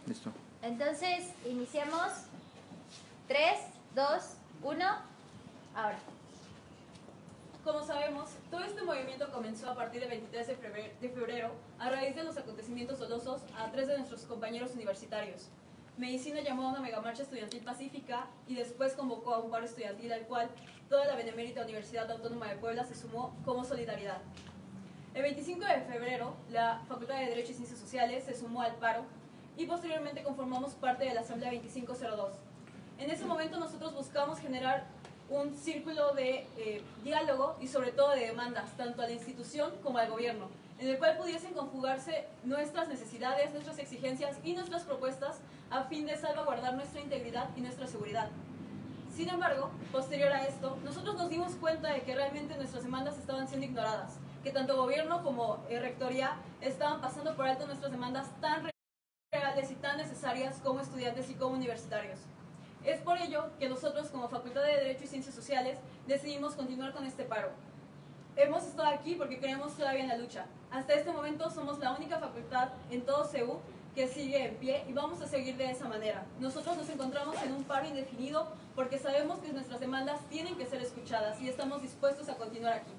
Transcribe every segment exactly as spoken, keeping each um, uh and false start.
Listo. Entonces, iniciamos. tres, dos, uno, ahora. Como sabemos, todo este movimiento comenzó a partir del veintitrés de febrero a raíz de los acontecimientos dolosos a tres de nuestros compañeros universitarios. Medicina llamó a una megamarcha estudiantil pacífica y después convocó a un paro estudiantil al cual toda la Benemérita Universidad Autónoma de Puebla se sumó como solidaridad. El veinticinco de febrero, la Facultad de Derecho y Ciencias Sociales se sumó al paro y posteriormente conformamos parte de la Asamblea veinticinco cero dos. En ese momento nosotros buscamos generar un círculo de eh, diálogo y sobre todo de demandas, tanto a la institución como al gobierno, en el cual pudiesen conjugarse nuestras necesidades, nuestras exigencias y nuestras propuestas a fin de salvaguardar nuestra integridad y nuestra seguridad. Sin embargo, posterior a esto, nosotros nos dimos cuenta de que realmente nuestras demandas estaban siendo ignoradas, que tanto gobierno como eh, rectoría estaban pasando por alto nuestras demandas tan reales y tan necesarias como estudiantes y como universitarios. Es por ello que nosotros, como Facultad de Derecho y Ciencias Sociales, decidimos continuar con este paro. Hemos estado aquí porque creemos todavía en la lucha. Hasta este momento somos la única facultad en todo C U que sigue en pie y vamos a seguir de esa manera. Nosotros nos encontramos en un paro indefinido porque sabemos que nuestras demandas tienen que ser escuchadas y estamos dispuestos a continuar aquí.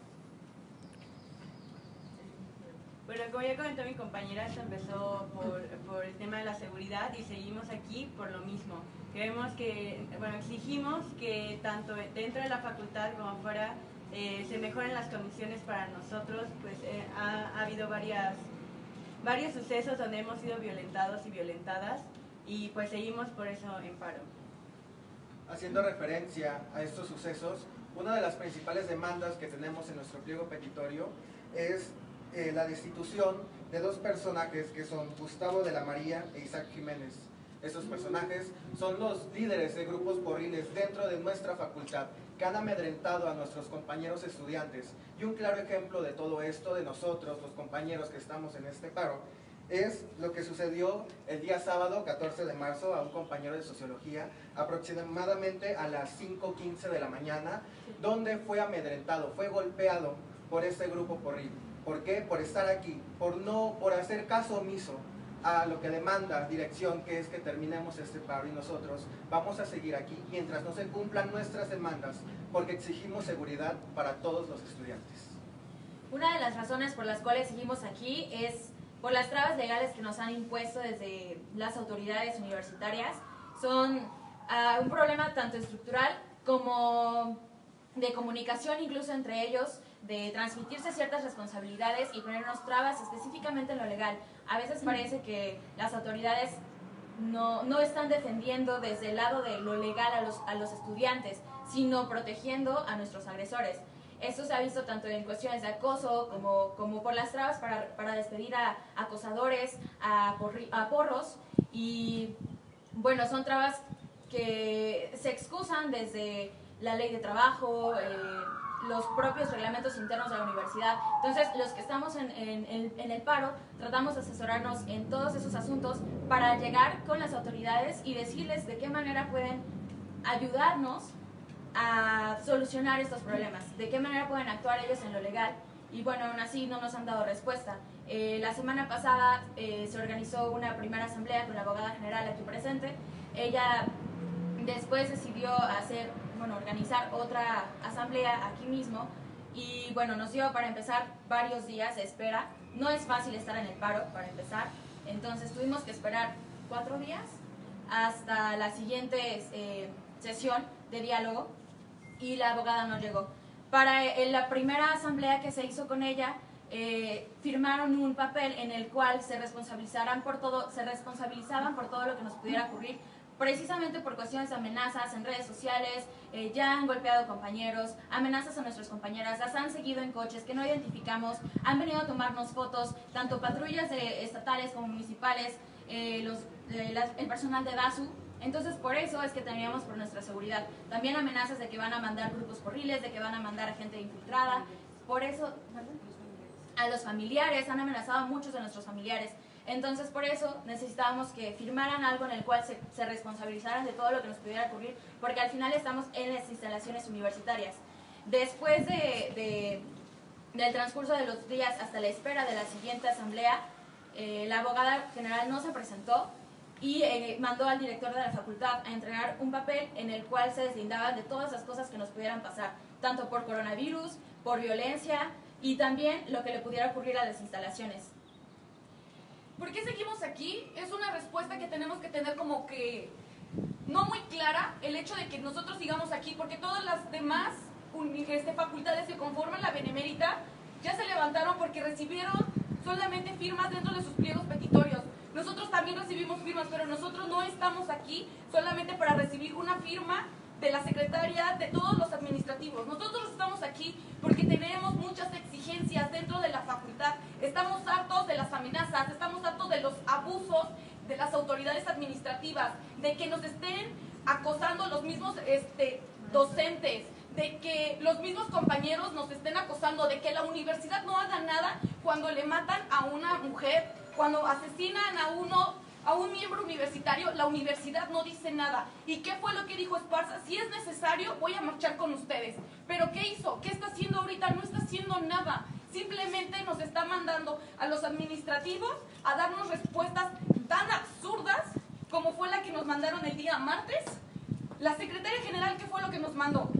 Bueno, como ya comentó mi compañera, esto empezó por, por el tema de la seguridad y seguimos aquí por lo mismo. Creemos que, bueno, exigimos que tanto dentro de la facultad como fuera eh, se mejoren las condiciones para nosotros, pues eh, ha, ha habido varias, varios sucesos donde hemos sido violentados y violentadas y pues seguimos por eso en paro. Haciendo referencia a estos sucesos, una de las principales demandas que tenemos en nuestro pliego petitorio es Eh, la destitución de dos personajes que son Gustavo de la María e Isaac Jiménez. Estos personajes son los líderes de grupos porriles dentro de nuestra facultad que han amedrentado a nuestros compañeros estudiantes. Y un claro ejemplo de todo esto, de nosotros, los compañeros que estamos en este paro, es lo que sucedió el día sábado catorce de marzo a un compañero de sociología aproximadamente a las cinco quince de la mañana, donde fue amedrentado, fue golpeado por este grupo porril. ¿Por qué? Por estar aquí, por, no, por hacer caso omiso a lo que demanda dirección, que es que terminemos este paro, y nosotros vamos a seguir aquí mientras no se cumplan nuestras demandas, porque exigimos seguridad para todos los estudiantes. Una de las razones por las cuales seguimos aquí es por las trabas legales que nos han impuesto desde las autoridades universitarias. Son uh, un problema tanto estructural como de comunicación, incluso entre ellos, de transmitirse ciertas responsabilidades y ponernos trabas específicamente en lo legal. A veces parece que las autoridades no, no están defendiendo desde el lado de lo legal a los, a los estudiantes, sino protegiendo a nuestros agresores. Esto se ha visto tanto en cuestiones de acoso como, como por las trabas para, para despedir a acosadores, a, porri, a porros, y bueno, son trabas que se excusan desde la ley de trabajo, eh, los propios reglamentos internos de la universidad. Entonces, los que estamos en, en, en el paro, tratamos de asesorarnos en todos esos asuntos para llegar con las autoridades y decirles de qué manera pueden ayudarnos a solucionar estos problemas, de qué manera pueden actuar ellos en lo legal. Y bueno, aún así no nos han dado respuesta. Eh, la semana pasada eh, se organizó una primera asamblea con la abogada general aquí presente. Ella después decidió hacer, bueno, organizar otra asamblea aquí mismo y bueno, nos dio para empezar varios días de espera. No es fácil estar en el paro para empezar, entonces tuvimos que esperar cuatro días hasta la siguiente eh, sesión de diálogo y la abogada no llegó. Para eh, la primera asamblea que se hizo con ella, eh, firmaron un papel en el cual se responsabilizaran por todo, se responsabilizaban por todo lo que nos pudiera ocurrir, precisamente por cuestiones de amenazas en redes sociales. Eh, ya han golpeado compañeros, amenazas a nuestras compañeras, las han seguido en coches que no identificamos, han venido a tomarnos fotos, tanto patrullas de, estatales como municipales, eh, los, eh, las, el personal de DASU. Entonces, por eso es que temíamos por nuestra seguridad. También amenazas de que van a mandar grupos porriles, de que van a mandar a gente infiltrada. Por eso, a los familiares, han amenazado a muchos de nuestros familiares. Entonces, por eso necesitábamos que firmaran algo en el cual se, se responsabilizaran de todo lo que nos pudiera ocurrir, porque al final estamos en las instalaciones universitarias. Después de, de, del transcurso de los días hasta la espera de la siguiente asamblea, eh, la abogada general no se presentó y eh, mandó al director de la facultad a entregar un papel en el cual se deslindaban de todas las cosas que nos pudieran pasar, tanto por coronavirus, por violencia y también lo que le pudiera ocurrir a las instalaciones. ¿Por qué seguimos aquí? Es una respuesta que tenemos que tener como que no muy clara, el hecho de que nosotros sigamos aquí, porque todas las demás este, facultades que conforman la Benemérita ya se levantaron porque recibieron solamente firmas dentro de sus pliegos petitorios. Nosotros también recibimos firmas, pero nosotros no estamos aquí solamente para recibir una firma de la secretaria, de todos los administrativos. Nosotros estamos aquí porque tenemos muchas exigencias dentro de la facultad. Estamos hartos de las amenazas, estamos hartos de los abusos de las autoridades administrativas, de que nos estén acosando los mismos este, docentes, de que los mismos compañeros nos estén acosando, de que la universidad no haga nada cuando le matan a una mujer, cuando asesinan a uno, a un miembro universitario, la universidad no dice nada. ¿Y qué fue lo que dijo Esparza? Si es necesario, voy a marchar con ustedes. ¿Pero qué hizo? ¿Qué está haciendo ahorita? No está haciendo nada. Simplemente nos está mandando a los administrativos a darnos respuestas tan absurdas como fue la que nos mandaron el día martes. La secretaria general, ¿qué fue lo que nos mandó?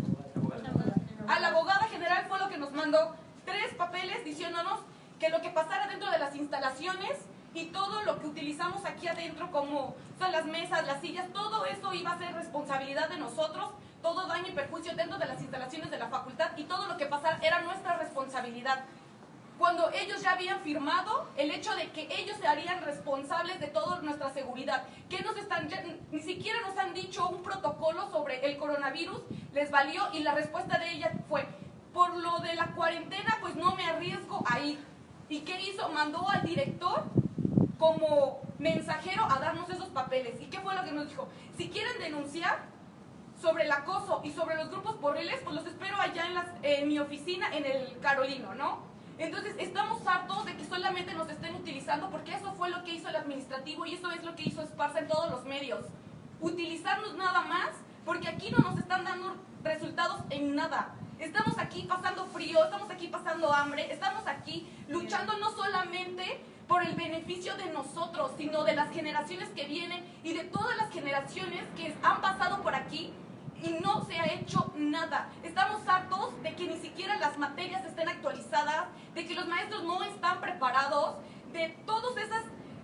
A la abogada general fue lo que nos mandó tres papeles diciéndonos que lo que pasara dentro de las instalaciones y todo lo que utilizamos aquí adentro, como o sea, las mesas, las sillas, todo eso iba a ser responsabilidad de nosotros, todo daño y perjuicio dentro de las instalaciones de la facultad y todo lo que pasara era nuestra responsabilidad. Cuando ellos ya habían firmado el hecho de que ellos se harían responsables de toda nuestra seguridad, que nos están, ya, ni siquiera nos han dicho un protocolo sobre el coronavirus, les valió y la respuesta de ella fue, por lo de la cuarentena pues no me arriesgo a ir. ¿Y qué hizo? Mandó al director como mensajero a darnos esos papeles. ¿Y qué fue lo que nos dijo? Si quieren denunciar sobre el acoso y sobre los grupos borreles, pues los espero allá en, las, en mi oficina en el Carolino, ¿no? Entonces estamos hartos de que solamente nos estén utilizando, porque eso fue lo que hizo el administrativo y eso es lo que hizo Esparza en todos los medios. Utilizarnos nada más, porque aquí no nos están dando resultados en nada. Estamos aquí pasando frío, estamos aquí pasando hambre, estamos aquí luchando no solamente por el beneficio de nosotros, sino de las generaciones que vienen y de todas las generaciones que han pasado por aquí y no se ha hecho nada. Estamos hartos de que ni siquiera las materias estén actualizadas, de que los maestros no están preparados, de todas esas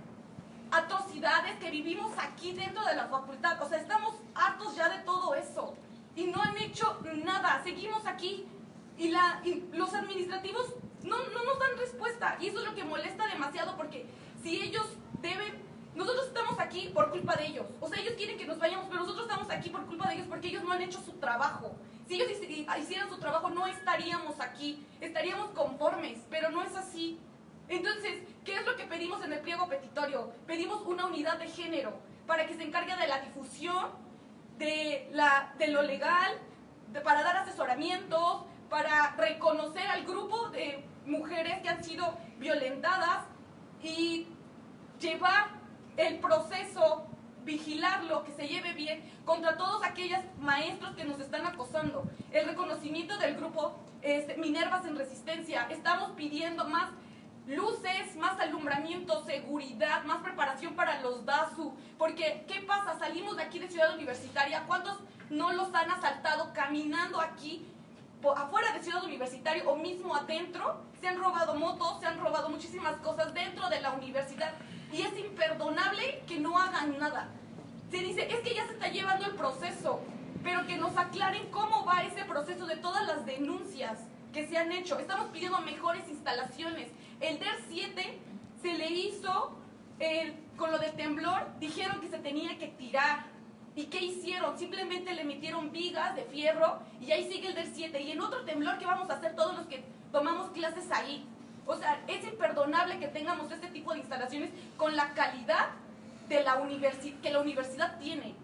atrocidades que vivimos aquí dentro de la facultad. O sea, estamos hartos ya de todo eso y no han hecho nada. Seguimos aquí y, la, y los administrativos no, no nos dan respuesta y eso es lo que molesta demasiado, porque si ellos deben... Nosotros estamos aquí por culpa de ellos. O sea, ellos quieren que nos vayamos, pero nosotros estamos aquí por culpa de ellos porque ellos no han hecho su trabajo. Si ellos hicieran su trabajo, no estaríamos aquí. Estaríamos conformes, pero no es así. Entonces, ¿qué es lo que pedimos en el pliego petitorio? Pedimos una unidad de género para que se encargue de la difusión, de, la, de lo legal, de, para dar asesoramientos, para reconocer al grupo de mujeres que han sido violentadas y llevar el proceso, vigilarlo, que se lleve bien contra todos aquellos maestros que nos están acosando. El reconocimiento del grupo este, Minervas en Resistencia. Estamos pidiendo más luces, más alumbramiento, seguridad, más preparación para los DASU. Porque, ¿qué pasa? Salimos de aquí de Ciudad Universitaria. ¿Cuántos no los han asaltado caminando aquí, afuera de Ciudad Universitaria o mismo adentro? Se han robado motos, se han robado muchísimas cosas dentro de la universidad. Y es imperdonable que no hagan nada. Se dice, es que ya se está llevando el proceso, pero que nos aclaren cómo va ese proceso de todas las denuncias que se han hecho. Estamos pidiendo mejores instalaciones. El D E R siete se le hizo, eh, con lo del temblor, dijeron que se tenía que tirar. ¿Y qué hicieron? Simplemente le metieron vigas de fierro y ahí sigue el D E R siete. Y en otro temblor, ¿qué vamos a hacer todos los que tomamos clases ahí? O sea, es imperdonable que tengamos este tipo de instalaciones con la calidad de la universi- que la universidad tiene.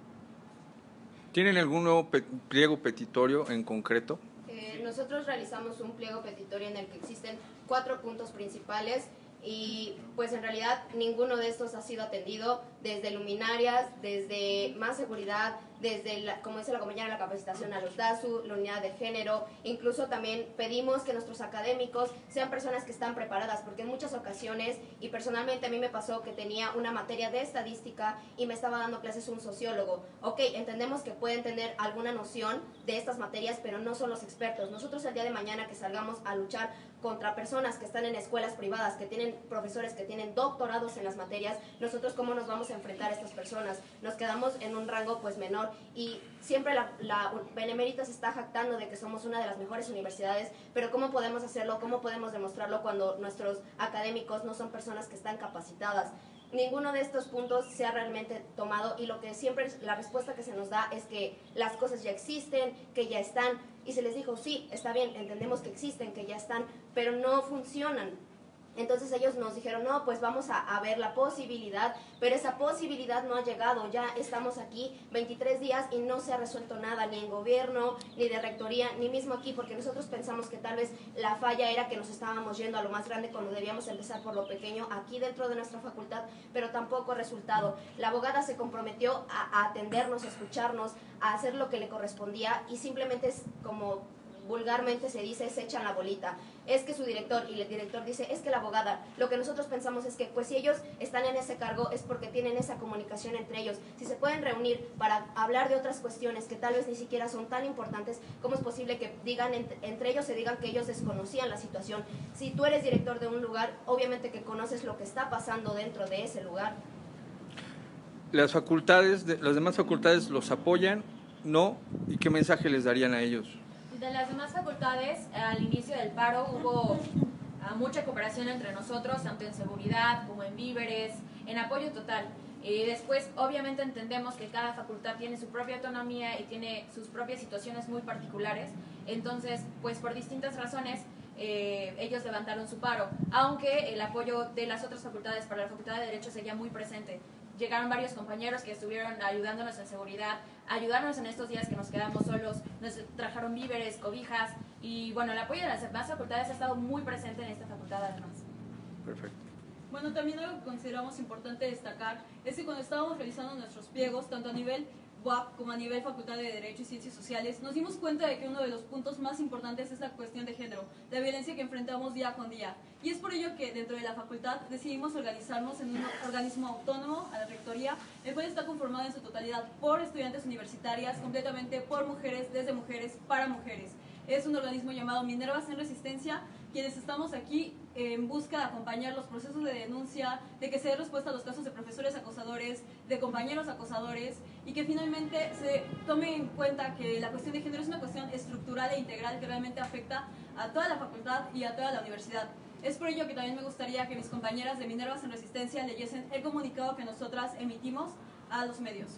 ¿Tienen algún nuevo pe- pliego petitorio en concreto? Eh, nosotros realizamos un pliego petitorio en el que existen cuatro puntos principales y pues en realidad ninguno de estos ha sido atendido. desde luminarias, desde más seguridad, desde, la, como dice la compañera, la capacitación a los D A S U, la unidad de género. Incluso también pedimos que nuestros académicos sean personas que están preparadas, porque en muchas ocasiones, y personalmente a mí me pasó que tenía una materia de estadística y me estaba dando clases un sociólogo. Ok, entendemos que pueden tener alguna noción de estas materias, pero no son los expertos. Nosotros el día de mañana que salgamos a luchar contra personas que están en escuelas privadas, que tienen profesores que tienen doctorados en las materias, nosotros cómo nos vamos a enfrentar a estas personas. Nos quedamos en un rango pues menor, y siempre la, la Benemérita se está jactando de que somos una de las mejores universidades, pero ¿cómo podemos hacerlo? ¿Cómo podemos demostrarlo cuando nuestros académicos no son personas que están capacitadas? Ninguno de estos puntos se ha realmente tomado, y lo que siempre, la respuesta que se nos da es que las cosas ya existen, que ya están, y se les dijo, sí, está bien, entendemos que existen, que ya están, pero no funcionan. Entonces ellos nos dijeron, no, pues vamos a, a ver la posibilidad, pero esa posibilidad no ha llegado. Ya estamos aquí veintitrés días y no se ha resuelto nada, ni en gobierno, ni de rectoría, ni mismo aquí, porque nosotros pensamos que tal vez la falla era que nos estábamos yendo a lo más grande cuando debíamos empezar por lo pequeño aquí dentro de nuestra facultad, pero tampoco ha resultado. La abogada se comprometió a, a atendernos, a escucharnos, a hacer lo que le correspondía, y simplemente es como vulgarmente se dice, se echan la bolita. Es que su director, y el director dice, es que la abogada, lo que nosotros pensamos es que pues si ellos están en ese cargo es porque tienen esa comunicación entre ellos. Si se pueden reunir para hablar de otras cuestiones que tal vez ni siquiera son tan importantes, ¿cómo es posible que digan entre, entre ellos se digan que ellos desconocían la situación? Si tú eres director de un lugar, obviamente que conoces lo que está pasando dentro de ese lugar. ¿Las facultades, de, las demás facultades los apoyan? ¿No? ¿Y qué mensaje les darían a ellos? De las demás facultades, al inicio del paro hubo uh, mucha cooperación entre nosotros, tanto en seguridad como en víveres, en apoyo total. Y después, obviamente, entendemos que cada facultad tiene su propia autonomía y tiene sus propias situaciones muy particulares. Entonces, pues por distintas razones, eh, ellos levantaron su paro, aunque el apoyo de las otras facultades para la Facultad de Derecho seguía muy presente. Llegaron varios compañeros que estuvieron ayudándonos en seguridad, ayudarnos en estos días que nos quedamos solos, nos trajeron víveres, cobijas, y bueno, el apoyo de las demás facultades ha estado muy presente en esta facultad además. Perfecto. Bueno, también algo que consideramos importante destacar es que cuando estábamos realizando nuestros pliegos, tanto a nivel U A P como a nivel Facultad de Derecho y Ciencias Sociales, nos dimos cuenta de que uno de los puntos más importantes es la cuestión de género, la violencia que enfrentamos día con día. Y es por ello que dentro de la facultad decidimos organizarnos en un organismo autónomo, a la rectoría, el cual está conformado en su totalidad por estudiantes universitarias, completamente por mujeres, desde mujeres, para mujeres. Es un organismo llamado Minervas en Resistencia, quienes estamos aquí en busca de acompañar los procesos de denuncia, de que se dé respuesta a los casos de profesores acosadores, de compañeros acosadores, y que finalmente se tome en cuenta que la cuestión de género es una cuestión estructural e integral que realmente afecta a toda la facultad y a toda la universidad. Es por ello que también me gustaría que mis compañeras de Minervas en Resistencia leyesen el comunicado que nosotras emitimos a los medios.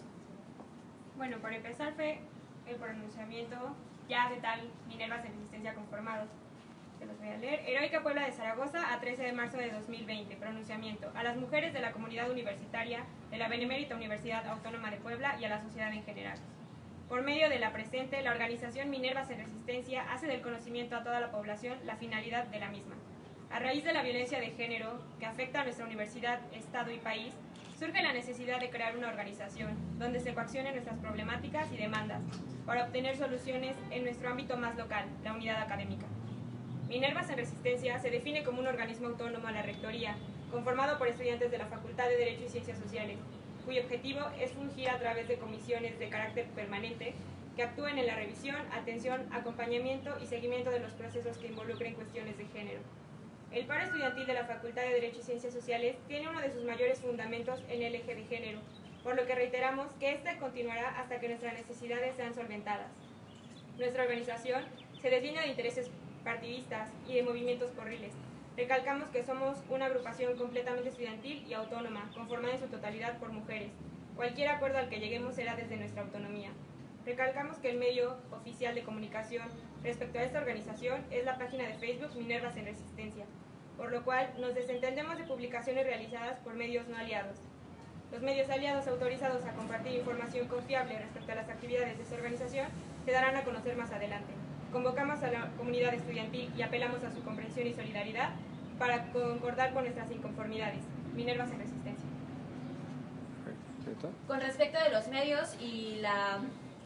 Bueno, para empezar fue el pronunciamiento ya de tal Minervas en Resistencia conformados. Se los voy a leer. Heroica Puebla de Zaragoza, a trece de marzo de dos mil veinte. Pronunciamiento. A las mujeres de la comunidad universitaria de la Benemérita Universidad Autónoma de Puebla y a la sociedad en general. Por medio de la presente, la organización Minervas en Resistencia hace del conocimiento a toda la población la finalidad de la misma. A raíz de la violencia de género que afecta a nuestra universidad, estado y país, surge la necesidad de crear una organización donde se coaccionen nuestras problemáticas y demandas para obtener soluciones en nuestro ámbito más local, la unidad académica. Minervas en Resistencia se define como un organismo autónomo a la rectoría, conformado por estudiantes de la Facultad de Derecho y Ciencias Sociales, cuyo objetivo es fungir a través de comisiones de carácter permanente que actúen en la revisión, atención, acompañamiento y seguimiento de los procesos que involucren cuestiones de género. El paro estudiantil de la Facultad de Derecho y Ciencias Sociales tiene uno de sus mayores fundamentos en el eje de género, por lo que reiteramos que éste continuará hasta que nuestras necesidades sean solventadas. Nuestra organización se deslinda de intereses partidistas y de movimientos corriles. Recalcamos que somos una agrupación completamente estudiantil y autónoma, conformada en su totalidad por mujeres. Cualquier acuerdo al que lleguemos será desde nuestra autonomía. Recalcamos que el medio oficial de comunicación respecto a esta organización es la página de Facebook Minervas en Resistencia, por lo cual nos desentendemos de publicaciones realizadas por medios no aliados. Los medios aliados autorizados a compartir información confiable respecto a las actividades de esta organización se darán a conocer más adelante. Convocamos a la comunidad estudiantil y apelamos a su comprensión y solidaridad para concordar con nuestras inconformidades. Minervas en Resistencia. respecto? Con respecto de los medios y la,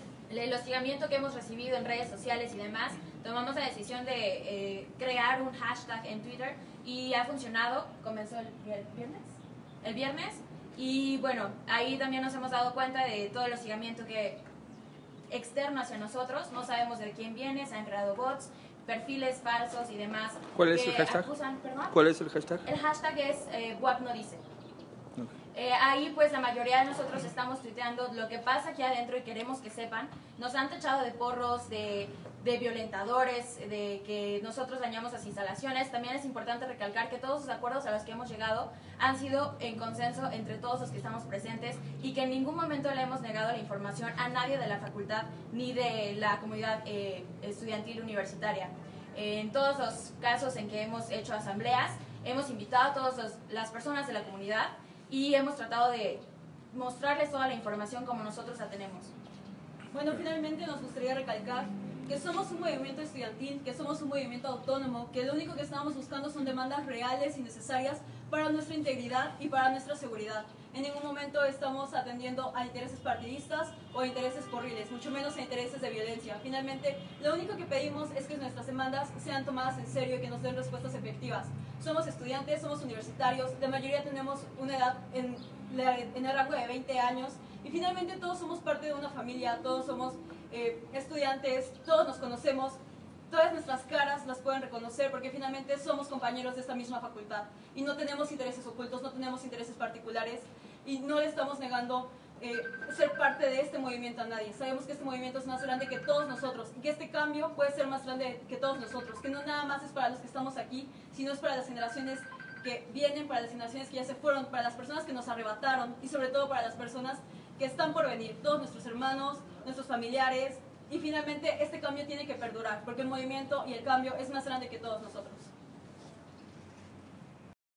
el hostigamiento que hemos recibido en redes sociales y demás, tomamos la decisión de eh, crear un hashtag en Twitter y ha funcionado. Comenzó el, el viernes. El viernes. Y bueno, ahí también nos hemos dado cuenta de todo el hostigamiento que externo hacia nosotros. No sabemos de quién viene, se han creado bots, perfiles falsos y demás. ¿Cuál es que el hashtag? acusan- ¿perdón? ¿Cuál es el hashtag? El hashtag es eh, Buap no dice. Ok. Eh, ahí pues la mayoría de nosotros estamos tuiteando lo que pasa aquí adentro y queremos que sepan. Nos han tachado de porros, de, de violentadores, de que nosotros dañamos las instalaciones. También es importante recalcar que todos los acuerdos a los que hemos llegado han sido en consenso entre todos los que estamos presentes y que en ningún momento le hemos negado la información a nadie de la facultad ni de la comunidad eh, estudiantil universitaria. Eh, en todos los casos en que hemos hecho asambleas, hemos invitado a todas los- las personas de la comunidad y hemos tratado de mostrarles toda la información como nosotros la tenemos. Bueno, finalmente nos gustaría recalcar que somos un movimiento estudiantil, que somos un movimiento autónomo, que lo único que estamos buscando son demandas reales y necesarias para nuestra integridad y para nuestra seguridad. En ningún momento estamos atendiendo a intereses partidistas o a intereses porriles, mucho menos a intereses de violencia. Finalmente, lo único que pedimos es que nuestras demandas sean tomadas en serio y que nos den respuestas efectivas. Somos estudiantes, somos universitarios, la mayoría tenemos una edad en, la- en el rango de veinte años y finalmente todos somos parte de una familia, todos somos eh, estudiantes, todos nos conocemos, todas nuestras caras las pueden reconocer porque finalmente somos compañeros de esta misma facultad y no tenemos intereses ocultos, no tenemos intereses particulares y no le estamos negando eh, ser parte de este movimiento a nadie. Sabemos que este movimiento es más grande que todos nosotros y que este cambio puede ser más grande que todos nosotros, que no nada más es para los que estamos aquí, sino es para las generaciones que vienen, para las generaciones que ya se fueron, para las personas que nos arrebataron y sobre todo para las personas que están por venir, todos nuestros hermanos, nuestros familiares, y finalmente este cambio tiene que perdurar, porque el movimiento y el cambio es más grande que todos nosotros.